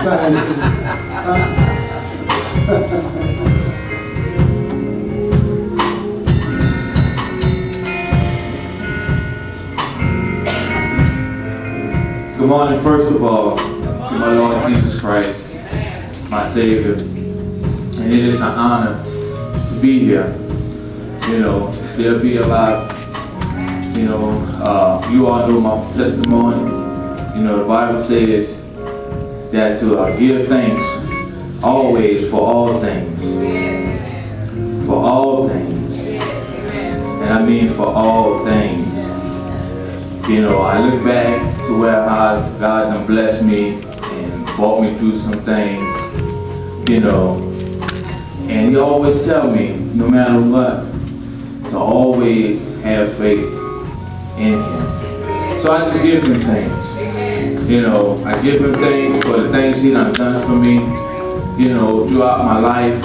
Good morning, first of all, to my Lord Jesus Christ, my Savior. And it is an honor to be here, still be alive. You all know my testimony. The Bible says that to give thanks always for all things. For all things. And I mean for all things. I look back to where God done blessed me and brought me through some things, and He always tell me, no matter what, to always have faith in Him. So I just give Him thanks. I give Him thanks for the things He done for me, throughout my life.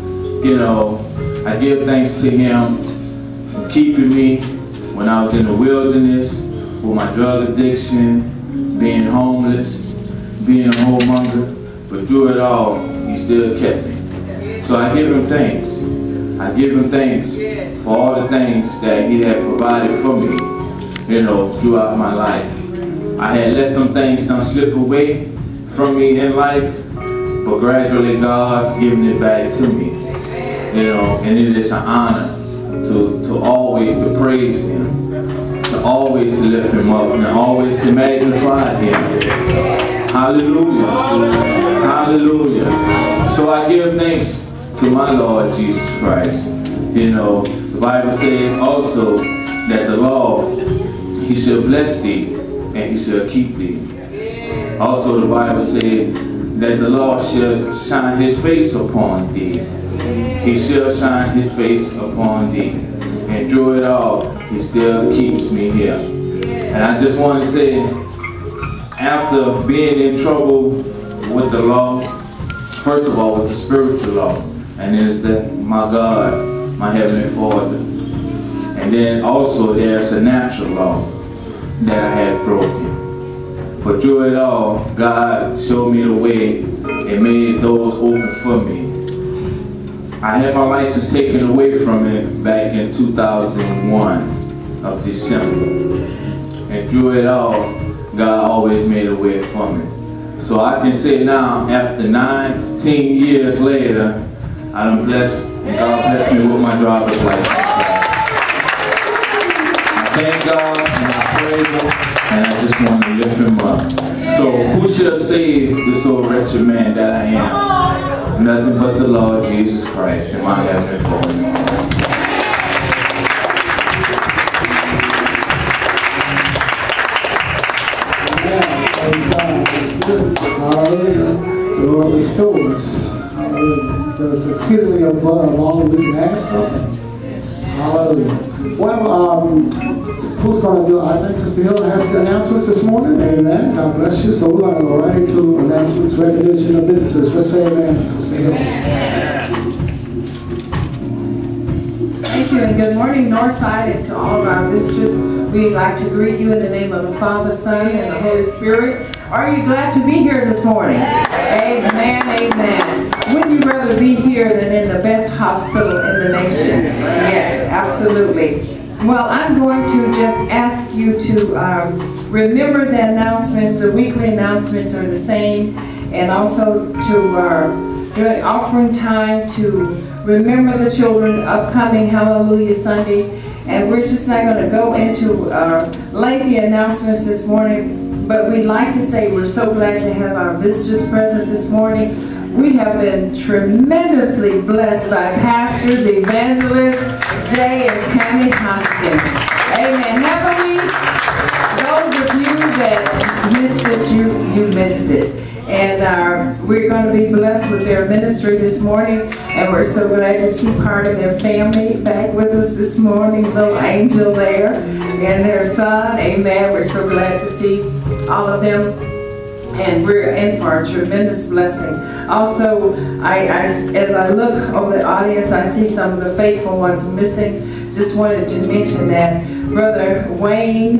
I give thanks to Him for keeping me when I was in the wilderness, with my drug addiction, being homeless, being a homemonger, but through it all, He still kept me. So I give Him thanks. I give Him thanks for all the things that He had provided for me, throughout my life. I had let some things slip away from me in life, but gradually God's giving it back to me. And it is an honor to always to praise Him, to always to lift Him up, and always to magnify Him. Hallelujah. Hallelujah. So I give thanks to my Lord Jesus Christ. The Bible says also that the Lord, He shall bless thee and He shall keep thee. Also the Bible says that the Lord shall shine His face upon thee. He shall shine His face upon thee. And through it all, He still keeps me here. And I just want to say, after being in trouble with the law, first of all with the spiritual law, and there's my God, my Heavenly Father. And then also there's a natural law that I had broken. But through it all, God showed me the way and made doors open for me. I had my license taken away from me back in 2001 of December. And through it all, God always made a way for me. So I can say now, after 19 years later, I'm blessed, and God blessed me with my driver's license. I thank God, and I praise Him, and I just want to lift Him up. So who shall save this old wretched man that I am? Nothing but the Lord Jesus Christ and my Heavenly Father. Hallelujah. The Lord restores. Hallelujah. Does exceedingly above all that we can ask something. Hallelujah. Well, who's going to do? I think Sister Hill has the announcements this morning. Amen. God bless you. So we're going to go right into announcements, recognition of visitors. Let's say amen, Sister Hill. Thank you, and good morning, Northside, and to all of our visitors. We'd like to greet you in the name of the Father, Son, and the Holy Spirit. Are you glad to be here this morning? Amen, amen. Wouldn't you rather be here than in the best hospital in the nation? Yes, absolutely. Well, I'm going to just ask you to remember the announcements. The weekly announcements are the same. And also to do an offering time to remember the children upcoming Hallelujah Sunday. And we're just not going to go into lengthy announcements this morning. But we'd like to say we're so glad to have our visitors present this morning. We have been tremendously blessed by pastors, evangelists, Jay and Tammy Hoskins. Amen. Haven't we? Those of you that missed it, you missed it. And we're going to be blessed with their ministry this morning. And we're so glad to see part of their family back with us this morning. Little Angel there and their son. Amen. We're so glad to see all of them. And we're in for a tremendous blessing. Also, as I look over the audience, I see some of the faithful ones missing. Just wanted to mention that Brother Wayne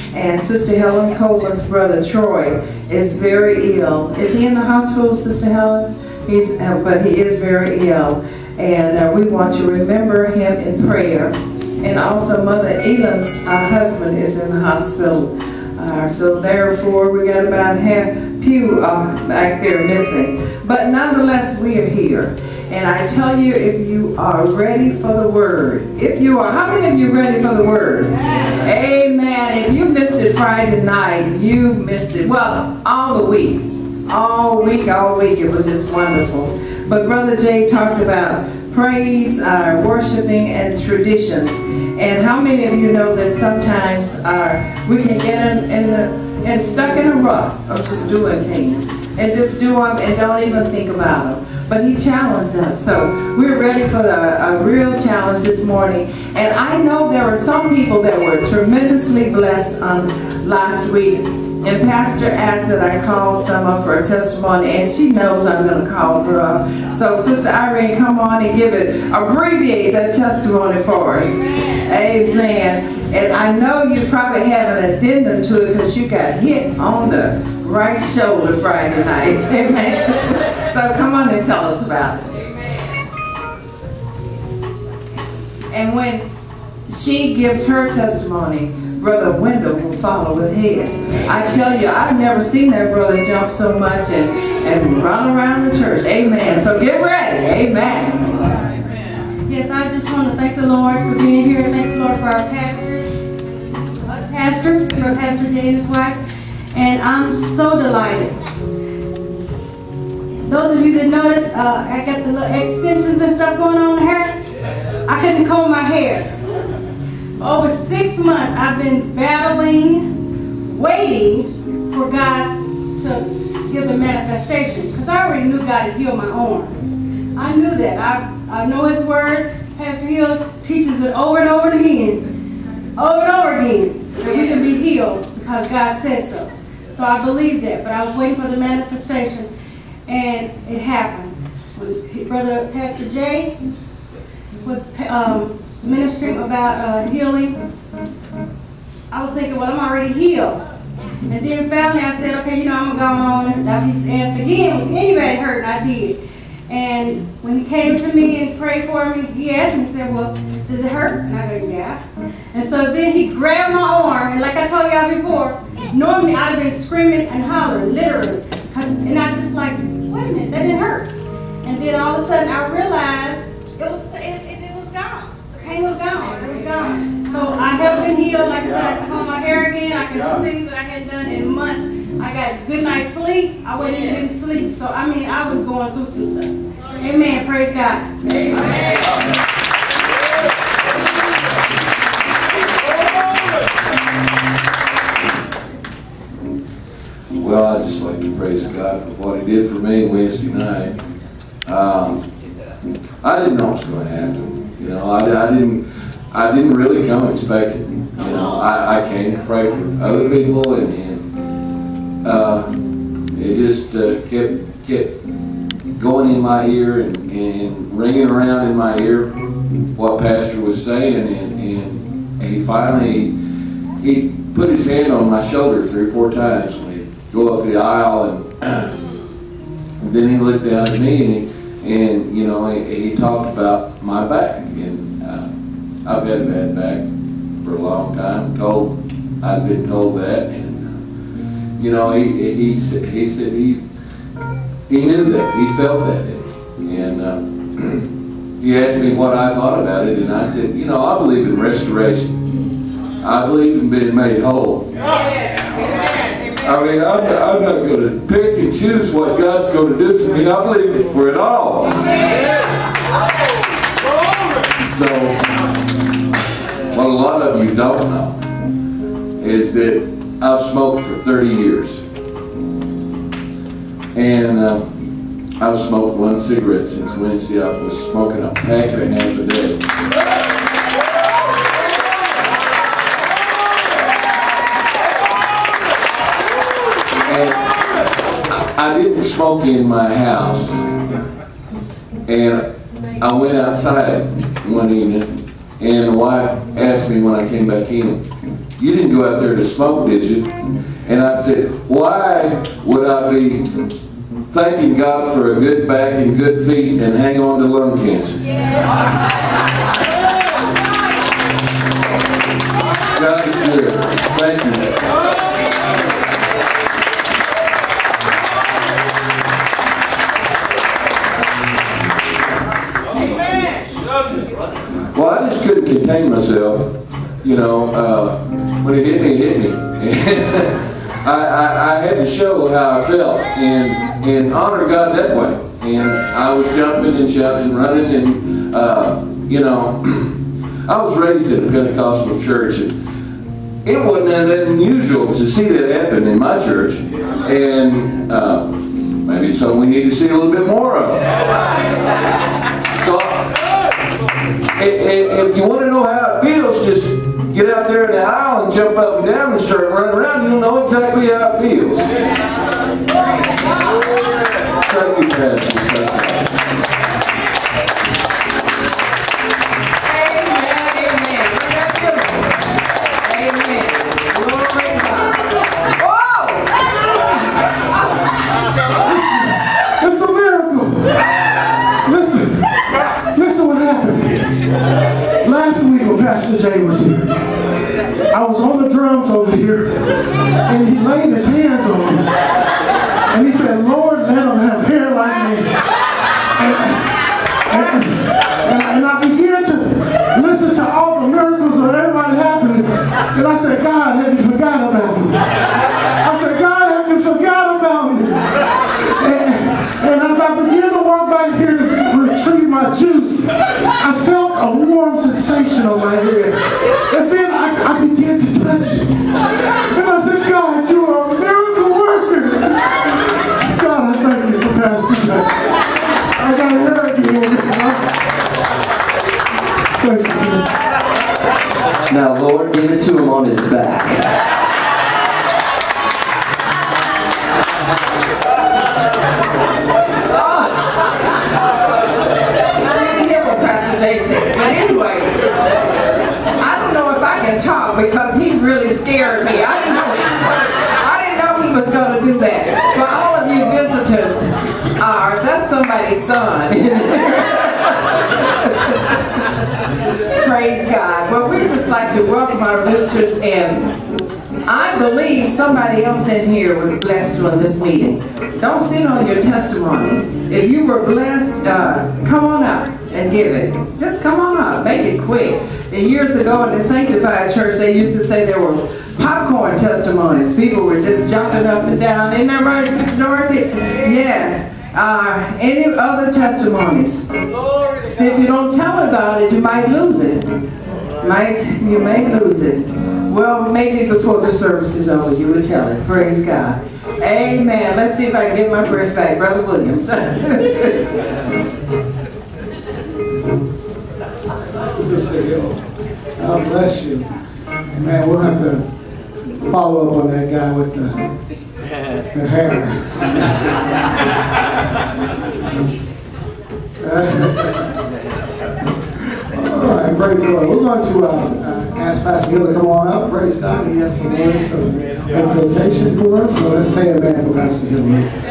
And Sister Helen Coleman's brother Troy is very ill. Is he in the hospital, Sister Helen? But he is very ill. And we want to remember him in prayer. And also Mother Elam's husband is in the hospital. So therefore we got about half pew back there missing. But nonetheless, we are here. And I tell you, if you are ready for the word, if you are, how many of you ready for the word? Amen. If you missed it Friday night, you missed it. Well, all the week. All week, it was just wonderful. But Brother Jay talked about praise, worshiping, and traditions. And how many of you know that sometimes we can get stuck in a rut of just doing things and just do them and don't even think about them. But he challenged us, so we're ready for a real challenge this morning. And I know there were some people that were tremendously blessed on last week. And Pastor asked that I call some of her testimony, and she knows I'm going to call her up. So Sister Irene, come on and abbreviate that testimony for us. Amen. And I know you probably have an addendum to it because you got hit on the right shoulder Friday night. Amen. So come on and tell us about it. And when she gives her testimony, Brother Wendell will follow with his. I tell you, I've never seen that brother jump so much and run around the church. Amen. So get ready. Amen. Yes, I just want to thank the Lord for being here. Thank the Lord for our pastors, for Pastor Jay and his wife. And I'm so delighted. Those of you that notice, I got the little extensions and stuff going on in the hair. I couldn't comb my hair. For over 6 months, I've been battling, waiting for God to give the manifestation. Because I already knew God had healed my arm. I knew that. I know His Word. Pastor Hill teaches it over and over again. Over and over again. That we can be healed because God said so. So I believed that. But I was waiting for the manifestation. And it happened. When Brother Pastor Jay was ministering about healing, I was thinking, well, I'm already healed. And then finally I said, okay, I'm going to go on. I just asked again, if anybody hurt, and I did. And when he came to me and prayed for me, he asked me, he said, well, does it hurt? And I go, yeah. And so then he grabbed my arm, and like I told y'all before, normally I'd have been screaming and hollering, literally. And I'm just like, wait a minute, that didn't hurt. And then all of a sudden I realized it was gone. The pain was gone. It was gone. So I have been healed. Like I said, I can comb my hair again. I can do things that I hadn't done in months. I got good night's sleep. I wasn't even getting sleep. So, I was going through some stuff. Amen. Praise God. Amen. Well, I'd just like to praise God for what He did for me Wednesday night. I didn't know it was going to happen. I didn't really come expecting. I came to pray for other people, and it just kept going in my ear and ringing around in my ear what Pastor was saying, and he put his hand on my shoulder 3 or 4 times when he go up the aisle, and then he looked down at me and he talked about my back, and I've had a bad back for a long time. I've been told that, and he said he knew that, he felt that, and he asked me what I thought about it, and I said, I believe in restoration. I believe in being made whole. I mean, I'm not going to pick and choose what God's going to do for me. I believe for it all. So, what a lot of you don't know is that I've smoked for 30 years. And I've smoked 1 cigarette since Wednesday. I was smoking a pack and a half a day. I didn't smoke in my house, and I went outside one evening, and the wife asked me when I came back in, you didn't go out there to smoke, did you? And I said, why would I be thanking God for a good back and good feet and hang on to lung cancer? God is good. Thank you. Well, I just couldn't contain myself. You know, when it hit me. I had to show how I felt and honor God that way. And I was jumping and shouting and running and, you know, I was raised in a Pentecostal church. And it wasn't that unusual to see that happen in my church. And maybe it's something we need to see a little bit more of. So, if you want to know how it feels, just get out there in the aisle and jump up and down and start running around. You'll know exactly how it feels. Thank you, Pastor. Amen. Glory to God. Oh! It's a miracle. Listen what happened. Last week when Pastor Jay was here, I was on the drums over here, and he laid his hands on me. And he said, Lord, let him have hair like me. And I began to listen to all the miracles of everybody happening. And I said, God, have you forgot about me? I said, God, have you forgot about me? And as I began to walk back here to retrieve my juice, I felt a warm sensation on my head. And then I began to touch it. And I said, God, you are a miracle worker. God, I thank you for Pastor Jay. I got hair again. Thank you. Now, Lord, give it to him on his back. But anyway, I don't know if I can talk because he really scared me. I didn't know he was going to do that. For all of you visitors, that's somebody's son. Praise God. Well, we just like to welcome our visitors, and I believe somebody else in here was blessed on this meeting. Don't sit on your testimony. If you were blessed, come on up and give it. Just come on up. Make it quick. And years ago in the Sanctified Church, they used to say there were popcorn testimonies. People were just jumping up and down. Isn't that right, Sister Dorothy? Yes. Any other testimonies? See, if you don't tell about it, you might lose it. You may lose it. Well, maybe before the service is over, you would tell it. Praise God. Amen. Let's see if I can get my breath back. Brother Williams. God bless you. Man, we'll have to follow up on that guy with the hair. All right, praise the Lord. We're going to ask Pastor Hill to come on up. Praise God. He has some words of exhortation for us. So let's say amen for Pastor Hill.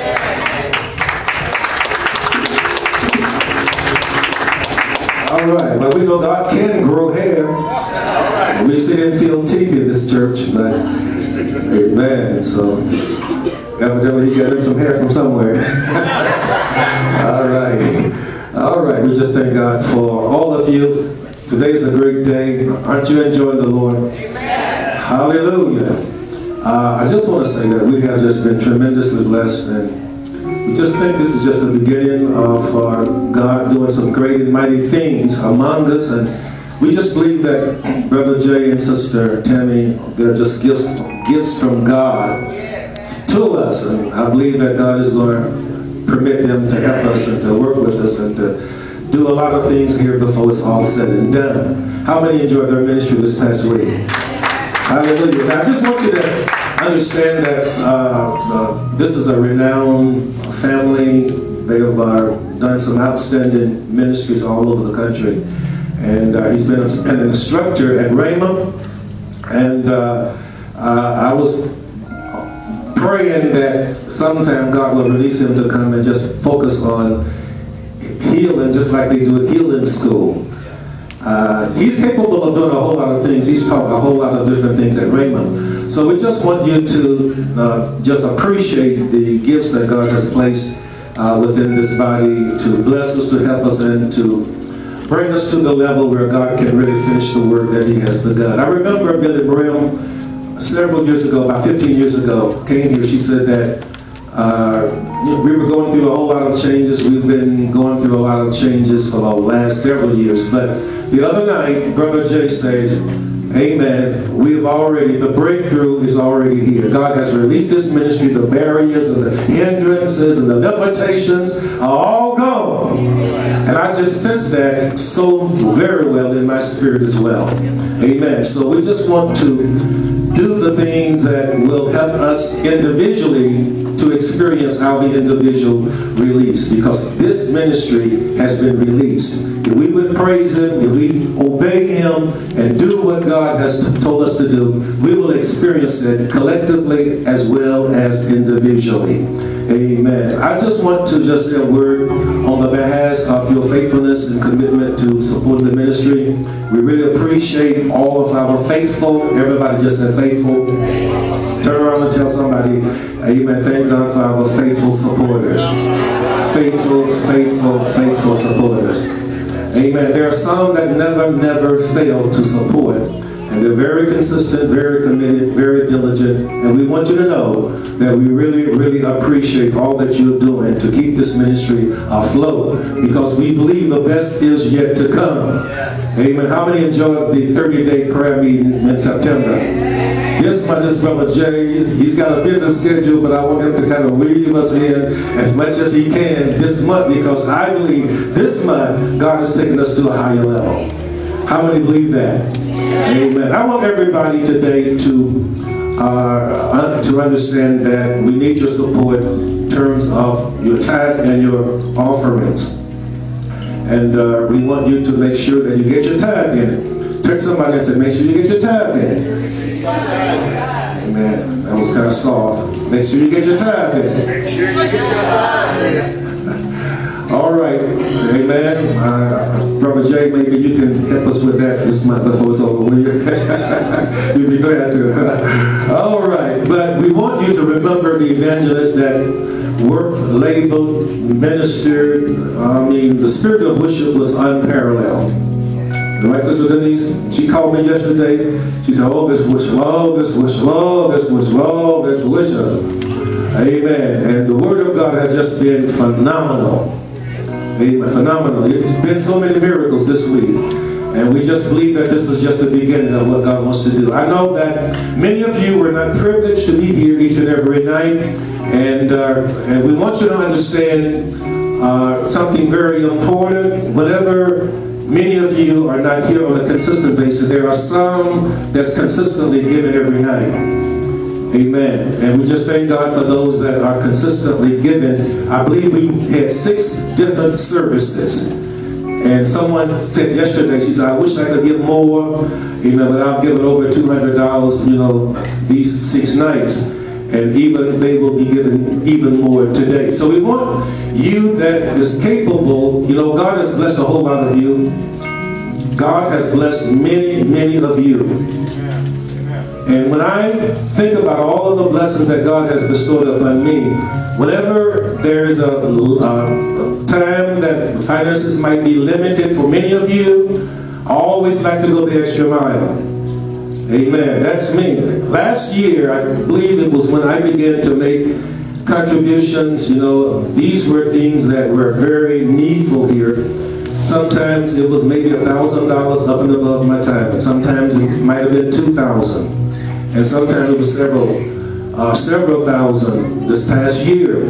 All right, well, we know God can grow hair. We used to didn't feel teeth in this church, but amen. So evidently he got in some hair from somewhere. All right. We just thank God for all of you. Today's a great day. Aren't you enjoying the Lord? Amen. Hallelujah. I just want to say that we have just been tremendously blessed, and we just think this is just the beginning of God doing some great and mighty things among us, and we just believe that Brother Jay and Sister Tammy, they're just gifts from God to us, and I believe that God is going to permit them to help us and to work with us and to do a lot of things here before it's all said and done. How many enjoyed their ministry this past week? Hallelujah. Now I just want you to understand that this is a renowned family. They have done some outstanding ministries all over the country. And he's been an instructor at Rhema. And I was praying that sometime God will release him to come and just focus on healing, just like they do at healing school. He's capable of doing a whole lot of things. He's taught a whole lot of different things at Raymond. So we just want you to just appreciate the gifts that God has placed within this body to bless us, to help us, and to bring us to the level where God can really finish the work that he has begun. I remember Billy Brim several years ago, about 15 years ago, came here. She said that we were going through a whole lot of changes. We've been going through a lot of changes for the last several years. But the other night, Brother Jay says, amen, the breakthrough is already here. God has released this ministry. The barriers and the hindrances and the limitations are all gone. And I just sense that so very well in my spirit as well. Amen. So we just want to do the things that will help us individually to experience our individual release, because this ministry has been released. If we would praise him, if we obey him and do what God has told us to do, we will experience it collectively as well as individually. Amen. I just want to just say a word on the behalf of your faithfulness and commitment to support the ministry. We really appreciate all of our faithful, everybody just said faithful. Turn around and tell somebody, amen, thank God for our faithful supporters. Faithful, faithful, faithful supporters. Amen. There are some that never fail to support. And they're very consistent, very committed, very diligent. And we want you to know that we really appreciate all that you're doing to keep this ministry afloat, because we believe the best is yet to come. Amen. How many enjoyed the 30-day prayer meeting in September? Yes, my this Brother Jay, he's got a busy schedule, but I want him to kind of weave us in as much as he can this month, because I believe this month God is taking us to a higher level. How many believe that? Amen. I want everybody today to understand that we need your support in terms of your tithe and your offerings. And we want you to make sure that you get your tithe in it. Turn to somebody and say, make sure you get your tithe in. Amen. That was kind of soft. Make sure you get your tithe in. All right. Amen. Brother Jay, maybe you can help us with that this month before it's over. Will you? You'd be glad to. All right. But we want you to remember the evangelists that worked, labored, ministered. The spirit of worship was unparalleled. Right, Sister Denise? She called me yesterday. She said, oh, this worship, oh, this worship, oh, this worship, oh, this worship. Amen. And the word of God has just been phenomenal. Amen. Phenomenal. It's been so many miracles this week. And we just believe that this is just the beginning of what God wants to do. I know that many of you were not privileged to be here each and every night. And we want you to understand something very important. Whatever many of you are not here on a consistent basis, there are some that's consistently given every night. Amen. And we just thank God for those that are consistently given. I believe we had 6 different services. And someone said yesterday, she said, I wish I could give more, but I've given over $200, these 6 nights. And even they will be given even more today. So we want you that is capable. God has blessed a whole lot of you. God has blessed many of you. And when I think about all of the blessings that God has bestowed upon me, whenever there's a time that finances might be limited for many of you, I always like to go the extra mile. Amen. That's me. Last year, I believe it was when I began to make contributions. These were things that were very needful here. Sometimes it was maybe $1,000 up and above my time. Sometimes it might have been $2,000. And sometimes it was several thousand this past year.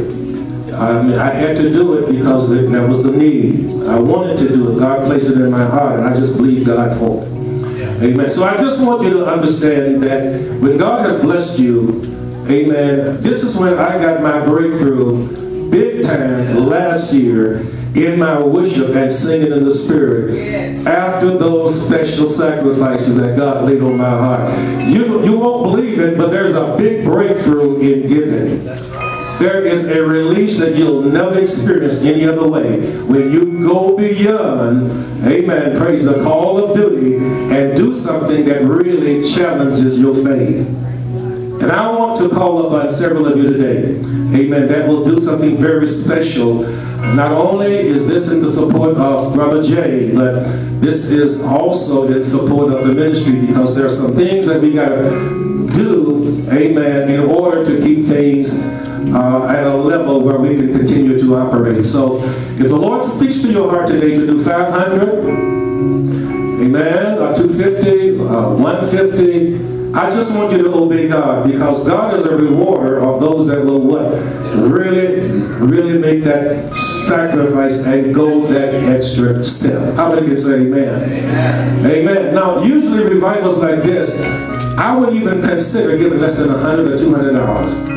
I had to do it because that was the need. I wanted to do it. God placed it in my heart, and I just believe God for it. Amen. So I just want you to understand that when God has blessed you, amen, this is when I got my breakthrough big time last year in my worship and singing in the Spirit after those special sacrifices that God laid on my heart. You won't believe it, but there's a big breakthrough in giving. There is a release that you'll never experience any other way. When you go beyond, amen, praise the call of duty and do something that really challenges your faith. And I want to call upon several of you today, amen, that will do something very special. Not only is this in the support of Brother Jay, but this is also in support of the ministry, because there are some things that we got to do, amen, in order to keep things at a level where we can continue to operate. So if the Lord speaks to your heart today to do 500, amen, or 250, 150, I just want you to obey God, because God is a rewarder of those that will what? Really make that sacrifice and go that extra step. How many can say amen? Amen. Amen. Now, usually revivals like this, I wouldn't even consider giving less than $100 or $200.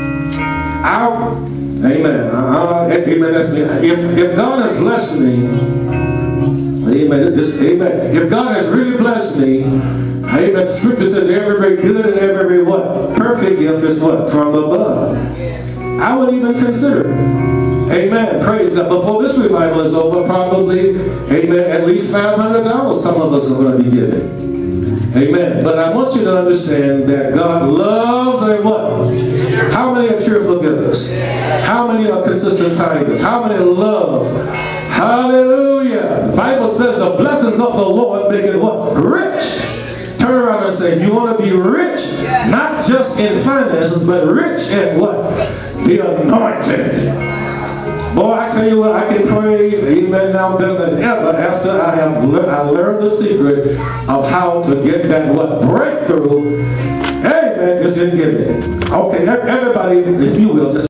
Amen. Amen. That's me. If God has blessed me, amen. Amen. If God has really blessed me, amen. Scripture says every good and every what? Perfect gift is what? From above. I wouldn't even consider it. Amen. Praise God. Before this revival is over, probably, amen, at least $500 some of us are going to be giving. Amen. But I want you to understand that God loves a what? How many are cheerful givers? How many are consistent tithers? How many love? Hallelujah. The Bible says the blessings of the Lord make it what? Rich. Turn around and say, if you want to be rich, not just in finances, but rich in what? The anointing. Boy, I tell you what, I can pray, amen, now better than ever after I learned the secret of how to get that what? Breakthrough. Amen, it's in giving. Okay, everybody, if you will, just